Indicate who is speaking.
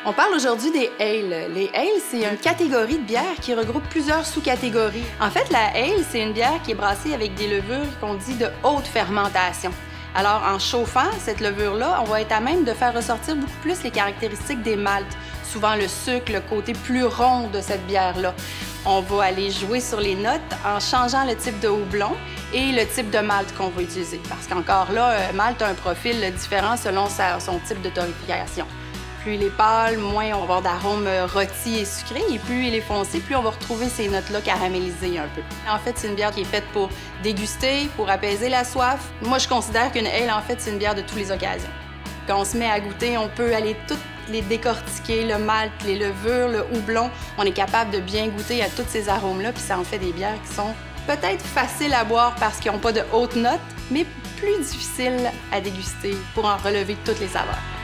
Speaker 1: On parle aujourd'hui des ales. Les ales, c'est une catégorie de bière qui regroupe plusieurs sous-catégories. En fait, la ale, c'est une bière qui est brassée avec des levures qu'on dit de haute fermentation. Alors, en chauffant cette levure-là, on va être à même de faire ressortir beaucoup plus les caractéristiques des maltes, souvent le sucre, le côté plus rond de cette bière-là. On va aller jouer sur les notes en changeant le type de houblon et le type de malt qu'on va utiliser. Parce qu'encore là, malt a un profil différent selon son type de torréfaction. Plus il est pâle, moins on va avoir d'arômes rôtis et sucrés. Et plus il est foncé, plus on va retrouver ces notes-là caramélisées un peu. En fait, c'est une bière qui est faite pour déguster, pour apaiser la soif. Moi, je considère qu'une ale, en fait, c'est une bière de toutes les occasions. Quand on se met à goûter, on peut aller toutes les décortiquer, le malt, les levures, le houblon. On est capable de bien goûter à tous ces arômes-là, puis ça en fait des bières qui sont peut-être faciles à boire parce qu'ils n'ont pas de hautes notes, mais plus difficiles à déguster pour en relever toutes les saveurs.